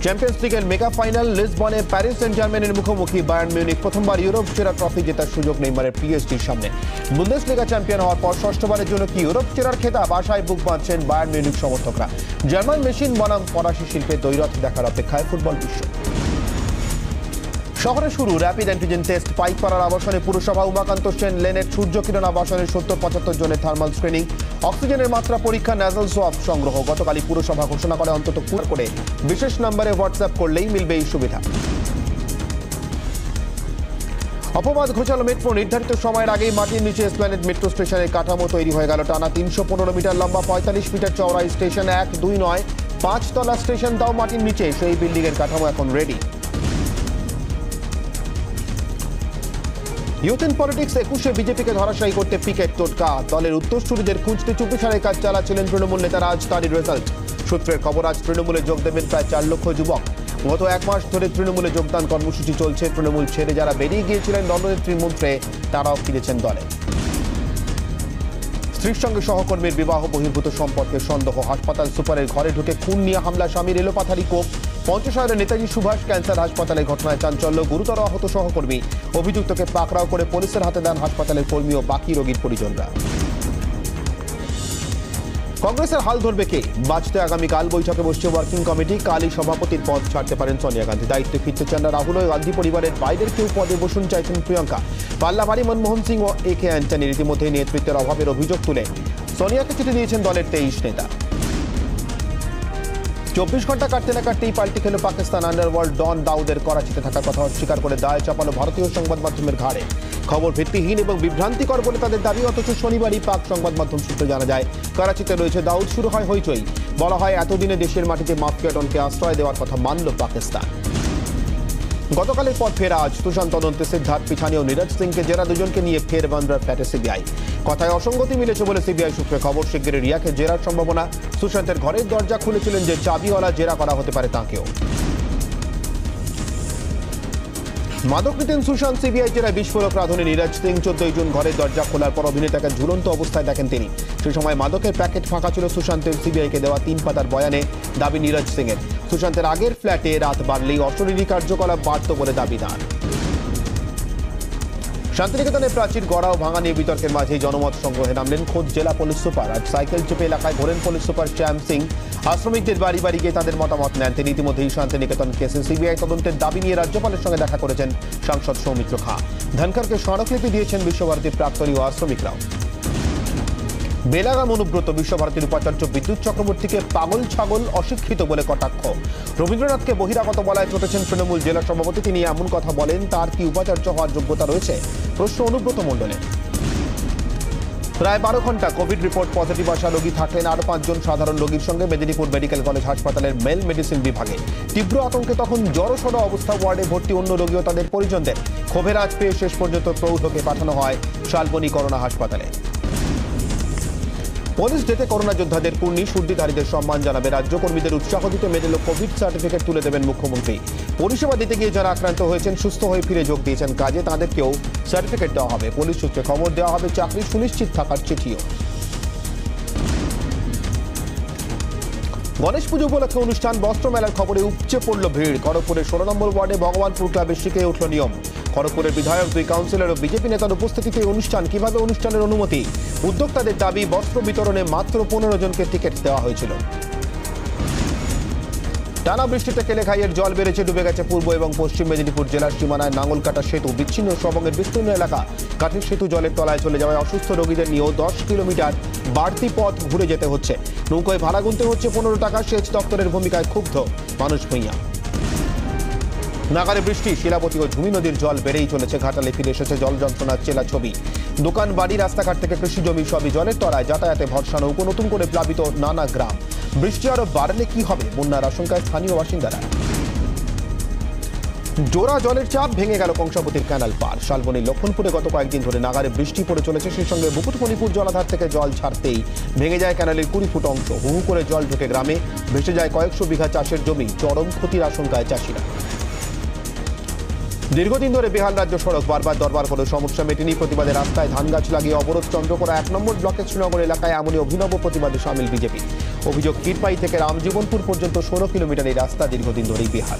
Champions লিগের mega final লিসবনে Paris saint জার্মেনের মুখোমুখি বায়ার্ন মিউনিখ প্রথমবার ইউরোপ সেরা ট্রফি জেতার সুযোগ নেইমারের পিএসজির সামনে। বুন্দেসলিগা চ্যাম্পিয়ন হওয়ার পর ষষ্ঠবারের জন্য কি ইউরোপ সেরার খেতাব আশায় বুক বাঁধছেন বায়ার্ন মিউনিখ সমর্থকরা। জার্মান মেশিন বনাম ফরাসি শিল্পের দ্বৈরথ দেখার অপেক্ষায় ফুটবল বিশ্ব। শহরে শুরু র্যাপিড অ্যান্টিজেন টেস্ট। পাইকপাড়ার আবাসনে পুরসভা, উমাকান্ত সেন লেনের সূর্যকিরণ আবাসনের 70-75 জনের থার্মাল স্ক্রিনিং, অক্সিজেনের মাত্রা পরীক্ষা, ন্যাজাল সোয়াব সংগ্রহ। গতকালই পুরসভা ঘোষণা করে অন্তত করে বিশেষ নম্বরে হোয়াটসঅ্যাপ করলেই মিলবে এই সুবিধা। অপবাদ ঘোচালো মেট্রো। নির্ধারিত সময়ের আগেই মাটির নিচে এসপ্ল্যানেড মেট্রো স্টেশনের কাঠামো তৈরি হয়ে গেল। টানা 315 মিটার লম্বা, 45 মিটার চওড়া স্টেশন। 1, 2 নয়, 5 তলা স্টেশন তাও মাটির নিচে। সেই বিল্ডিং এর কাঠামো এখন রেডি। ইউথ ইন পলিটিক্স 21-এ বিজেপিকে ধরাশায়ী করতে পিকেট টোটকা। দলের উত্তরসূরিদের খুঁজতে চুপিসারে কাজ চালাচ্ছিলেন তৃণমূল নেতারা। আজ তারই রেজাল্ট। সূত্রের খবর, আজ তৃণমূলে যোগ দেবেন প্রায় 4 লক্ষ যুবক। গত 1 মাস ধরে তৃণমূলে যোগদান কর্মসূচি চলছে। তৃণমূল ছেড়ে যারা বেরিয়ে গিয়েছিলেন দলনেত্রী মন্ত্রে, তারাও ফিরেছেন দলে। স্ত্রীর সঙ্গে সহকর্মীর বিবাহ বহির্ভূত সম্পর্কে সন্দেহ। হাসপাতাল সুপারের ঘরে ঢুকে খুন নিয়ে হামলা, স্বামীর এলোপাথারি কোপ। পঞ্চশহরের নেতাজি সুভাষ ক্যান্সার হাসপাতালের ঘটনায় চাঞ্চল্য, গুরুতর আহত সহকর্মী। অভিযুক্তকে পাকড়াও করে পুলিশের হাতে দেন হাসপাতালের কর্মী ও বাকি রোগীর পরিজনরা। কংগ্রেসের হাল ধরবে কে? বাজতে আগামীকাল বৈঠকে বসছে ওয়ার্কিং কমিটি। কালই সভাপতির পদ ছাড়তে পারেন সোনিয়া গান্ধী। দায়িত্বে ফিরতে চান না রাহুল। গান্ধী পরিবারের বাইরের কেউ পদে বসুন চাইছেন প্রিয়াঙ্কা। পাল্লাভারী মনমোহন সিং ও একে অ্যান্টনির ইতিমধ্যেই নেতৃত্বের অভাবের অভিযোগ তুলে সোনিয়াকে চিঠি দিয়েছেন দলের 23 নেতা। 24 ঘন্টা কাটতে না কাটতেই পাল্টি খেল পাকিস্তান। আন্ডারওয়ার্ল্ড ডন দাউদের করাচিতে থাকার কথা অস্বীকার করে দায় চাপালো ভারতীয় সংবাদ মাধ্যমের ঘাড়ে। খবর ভিত্তিহীন এবং বিভ্রান্তিকর বলে তাদের দাবি। অথচ শনিবারই পাক সংবাদ মাধ্যম সূত্রে জানা যায় তরাচিতে রয়েছে দাউদ। শুরু হয় হইচই। বলা হয় এতদিনে দেশের মাটিতে মাফিয়া ডনকে আশ্রয় দেওয়ার কথা মানল পাকিস্তান। গতকালের পর ফের আজ সুশান্ত তদন্তে সিদ্ধার্থ পিছানি ও নীরজ সিংকে জেরা। দুজনকে নিয়ে ফের বান্দ্রার ফ্ল্যাটে সিবিআই। কথায় অসঙ্গতি মিলেছে বলে সিবিআই সূত্রে খবর। শিগগিরই রিয়াকে জেরার সম্ভাবনা। সুশান্তের ঘরের দরজা খুলেছিলেন যে চাবিওয়ালা, জেরা করা হতে পারে তাঁকেও। মাদক নিতেন সুশান্ত, সিবিআই জেরায় বিস্ফোরক রাঁধুনি নীরজ সিং। 14 জুন ঘরের দরজা খোলার পর অভিনেতাকে ঝুলন্ত অবস্থায় দেখেন তিনি। সেই সময় মাদকের প্যাকেট ফাঁকা ছিল সুশান্তের। সিবিআইকে দেওয়া 3 পাতার বয়ানে দাবি নীরজ সিং এর। সুশান্তের আগের ফ্ল্যাটে রাত বাড়লেই অশরীরী কার্যকলাপ বাড়ত বলে দাবি তাঁর। শান্তিনিকেতনে প্রাচীর গড়া ও ভাঙা নিয়ে বিতর্কের মাঝেই জনমত সংগ্রহে নামলেন খোদ জেলা পুলিশ সুপার। আজ সাইকেল চেপে এলাকায় ঘোরেন পুলিশ সুপার শ্যাম সিং। আশ্রমিকদের বাড়ি বাড়ি গিয়ে তাদের মতামত নেন তিনি। ইতিমধ্যেই শান্তিনিকেতন কেসে সিবিআই তদন্তের দাবি নিয়ে রাজ্যপালের সঙ্গে দেখা করেছেন সাংসদ সৌমিত্র খাঁ। ধনখড়কে স্মারকলিপি দিয়েছেন বিশ্বভারতীর প্রাক্তনী ও আশ্রমিকরাও। বেলাগাম অনুব্রত বিশ্বভারতীর উপাচার্য বিদ্যুৎ চক্রবর্তীকে পাগল ছাগল, অশিক্ষিত বলে কটাক্ষ। রবীন্দ্রনাথকে বহিরাগত বলায় চটেছেন তৃণমূল জেলা সভাপতি। তিনি এমন কথা বলেন, তার কি উপাচার্য হওয়ার যোগ্যতা রয়েছে? প্রশ্ন অনুব্রত মণ্ডলের। প্রায় 12 ঘন্টা কোভিড রিপোর্ট পজিটিভ আসা রোগী থাকলেন আরও 5 জন সাধারণ রোগীর সঙ্গে মেদিনীপুর মেডিকেল কলেজ হাসপাতালের মেল মেডিসিন বিভাগে। তীব্র আতঙ্কে তখন জড়সড় অবস্থা ওয়ার্ডে ভর্তি অন্য রোগী ও তাদের পরিজনদের। ক্ষোভের আজ পেয়ে শেষ পর্যন্ত প্রৌঢ়কে পাঠানো হয় শালবনী করোনা হাসপাতালে। পুলিশ ডেতে করোনা যোদ্ধাদের পূর্ণি, সর্দিধারীদের সম্মান জানাবে। রাজ্য কর্মীদের উৎসাহ দিতে মেডেল ও কোভিড সার্টিফিকেট তুলে দেবেন মুখ্যমন্ত্রী। পরিষেবা দিতে গিয়ে যারা আক্রান্ত হয়েছেন, সুস্থ হয়ে ফিরে যোগ দিয়েছেন কাজে, তাদেরকেও সার্টিফিকেট দেওয়া হবে। পুলিশ সূত্রে খবর দেওয়া হবে চাকরি সুনিশ্চিত থাকার চিঠিও। গণেশ পুজো উপলক্ষে অনুষ্ঠান, বস্ত্র মেলার খবরে উপচে পড়ল ভিড়। খড়গপুরের 16 নম্বর ওয়ার্ডে ভগবানপুর ক্লাবে শিখে উঠল নিয়ম। খড়গপুরের বিধায়ক, 2 কাউন্সিলর ও বিজেপি নেতার উপস্থিতিতে অনুষ্ঠান। কিভাবে অনুষ্ঠানের অনুমতি? উদ্যোক্তাদের দাবি, বস্ত্র বিতরণে মাত্র 15 জনকে টিকিট দেওয়া হয়েছিল। টানা বৃষ্টিতে কেলেঘাইয়ের জল বেড়েছে, ডুবে গেছে পূর্ব এবং পশ্চিম মেদিনীপুর জেলার সীমানায় নাঙ্গলকাটা সেতু। বিচ্ছিন্ন সবংয়ের বিস্তীর্ণ এলাকা। কাঠের সেতু জলের তলায় চলে যাওয়ায় অসুস্থ রোগীদের নিয়েও 10 কিলোমিটার বাড়তি পথ ঘুরে যেতে হচ্ছে। নৌকায় ভাড়া গুনতে হচ্ছে 15 টাকা। সেচ দপ্তরের ভূমিকায় ক্ষুব্ধ মানুষ ভূঁইয়া। নাগারে বৃষ্টি, শিলাবতী ও ঝুমি নদীর জল বেড়েই চলেছে। ঘাটালে ফিরে এসেছে জল যন্ত্রণার চেলা ছবি। দোকান বাড়ি, রাস্তাঘাট থেকে কৃষি জমি সবই জলের তলায়। যাতায়াতে ভরসা নৌকো। নতুন করে প্লাবিত নানা গ্রাম। বৃষ্টি আরো বাড়লে কি হবে? বন্যার আশঙ্কায় স্থানীয় বাসিন্দারা। জোড়া জলের চাপ, ভেঙে গেল কংসাবতীর ক্যানাল পার। শালবনীর লক্ষণপুরে গত কয়েকদিন ধরে নাগারে বৃষ্টি পড়ে চলেছে। সেই সঙ্গে মুকুটমণিপুর জলাধার থেকে জল ছাড়তেই ভেঙে যায় ক্যানালের 20 ফুট অংশ। হু হু করে জল ঢুকে গ্রামে, ভেসে যায় কয়েকশো বিঘা চাষের জমি। চরম ক্ষতির আশঙ্কায় চাষিরা। দীর্ঘদিন ধরে বেহাল রাজ্য সড়ক, বারবার দরবার হলো সমস্যা মেটেনি। প্রতিবাদে রাস্তায় ধান গাছ লাগিয়ে অবরোধ। চন্দ্রকোনা 1 নম্বর ব্লকের শ্রীনগর এলাকায় এমনই অভিনব প্রতিবাদে সামিল বিজেপি। অভিযোগ কিরপাই থেকে রামজীবনপুর পর্যন্ত 16 কিলোমিটার এই রাস্তা দীর্ঘদিন ধরেই বেহাল।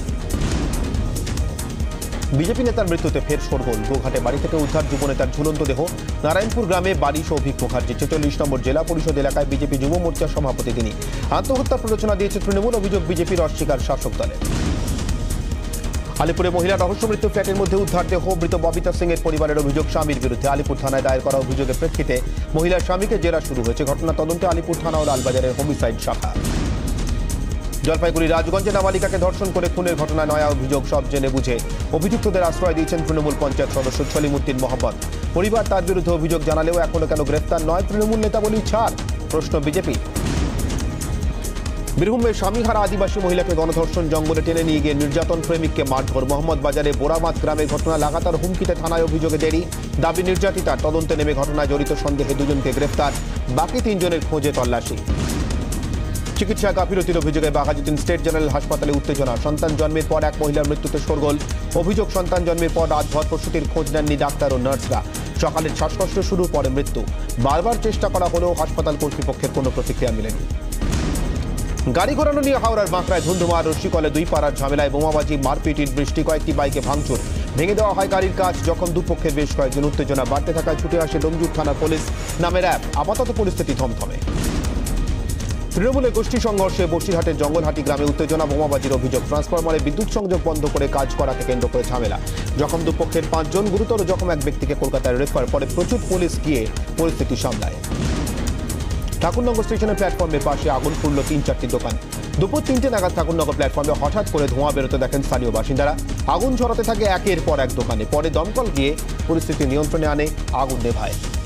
বিজেপি নেতার মৃত্যুতে ফের শোরগোল। গোঘাটে বাড়ি থেকে উদ্ধার যুবনেতার ঝুলন্ত দেহ। নারায়ণপুর গ্রামে বাড়ি সৌভিক মুখার্জি। ৪৬ নম্বর জেলা পরিষদ এলাকায় বিজেপি যুব মোর্চার সভাপতি তিনি। আত্মহত্যার প্ররোচনা দিয়েছে তৃণমূল। অভিযোগ বিজেপির অস্বীকার শাসক দলের। আলিপুরে মহিলা রহস্য মৃত্যু, ফ্ল্যাটের মধ্যে উদ্ধার দেহ। মৃত ববিতা সিং এর পরিবারের অভিযোগ স্বামীর বিরুদ্ধে। আলিপুর থানায় দায়ের করা অভিযোগের প্রেক্ষিতে মহিলার স্বামীকে জেরা শুরু হয়েছে। ঘটনা তদন্তে আলিপুর থানা ও লালবাজারের হোমিসাইড শাখা। জলপাইগুড়ি রাজগঞ্জে নাবালিকাকে ধর্ষণ করে খুনের ঘটনায় নয়া অভিযোগ। সব জেনে বুঝে অভিযুক্তদের আশ্রয় দিয়েছেন তৃণমূল পঞ্চায়েত সদস্য সলিমুদ্দিন মোহাম্মদ। পরিবার তার বিরুদ্ধে অভিযোগ জানালেও এখনো কেন গ্রেফতার নয় তৃণমূল নেতা বলেই ছাড়, প্রশ্ন বিজেপি। বীরভূমের স্বামীহারা আদিবাসী মহিলাকে গণধর্ষণ, জঙ্গলে টেনে নিয়ে গিয়ে নির্যাতন, প্রেমিককে মারধর। মোহাম্মদ বাজারে বোরামাত গ্রামে ঘটনা। লাগাতার হুমকিতে থানায় অভিযোগে দেরি। দাবি নির্যাতিতার। তদন্তে নেমে ঘটনায় জড়িত সন্দেহে 2 জনকে গ্রেফতার। বাকি 3 জনের খোঁজে তল্লাশি। চিকিৎসা গাফিলতির অভিযোগে বাঘাযতীন স্টেট জেনারেল হাসপাতালে উত্তেজনা। সন্তান জন্মের পর এক মহিলার মৃত্যুতে শোরগোল। অভিযোগ সন্তান জন্মের পর রাতভর প্রসূতির খোঁজ নেননি ডাক্তার ও নার্সরা। সকালের শ্বাসকষ্ট শুরুর পরে মৃত্যু। বারবার চেষ্টা করা হলেও হাসপাতাল কর্তৃপক্ষের কোনো প্রতিক্রিয়া মেলেনি। গাড়ি ঘোরানো নিয়ে হাওড়ার বাঁকড়ায় ধুন্ধুমার। রশিকলে 2 পাড়ার ঝামেলায় বোমাবাজি, মারপিট, ইট বৃষ্টি, কয়েকটি বাইকে ভাঙচুর। ভেঙে দেওয়া হয় গাড়ির কাচ। যখন দুপক্ষের বেশ কয়েকজন। উত্তেজনা বাড়তে থাকায় ছুটে আসে ডোমজুর থানার পুলিশ নামের অ্যাপ। আপাতত পরিস্থিতি থমথমে। তৃণমূলের গোষ্ঠী সংঘর্ষে বসিরহাটের জঙ্গলহাটি গ্রামে উত্তেজনা, বোমাবাজির অভিযোগ। ট্রান্সফরমারে বিদ্যুৎ সংযোগ বন্ধ করে কাজ করাকে কেন্দ্র করে ঝামেলা। জখম দুপক্ষের 5 জন। গুরুতর জখম এক ব্যক্তিকে কলকাতায় রেফার। পরে প্রচুর পুলিশ গিয়ে পরিস্থিতি সামলায়। ঠাকুরনগর স্টেশনের প্ল্যাটফর্মের পাশে আগুন ফুটল 3-4টি দোকান। দুপুর 3টে নাগাদ ঠাকুরনগর প্ল্যাটফর্মে হঠাৎ করে ধোঁয়া বেরোতে দেখেন স্থানীয় বাসিন্দারা। আগুন ঝরাতে থাকে একের পর এক দোকানে। পরে দমকল গিয়ে পরিস্থিতি নিয়ন্ত্রণে আনে, আগুন নেভায়।